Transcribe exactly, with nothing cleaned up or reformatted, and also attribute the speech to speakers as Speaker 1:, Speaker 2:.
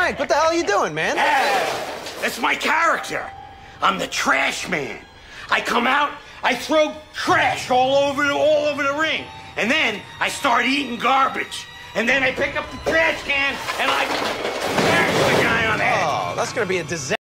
Speaker 1: Frank, what the hell are you doing, man?
Speaker 2: Yeah, that's my character. I'm the trash man. I come out, I throw trash all over the, all over the ring. And then I start eating garbage. And then I pick up the trash can and I smash the guy on the head.
Speaker 1: Oh, that's gonna be a disaster.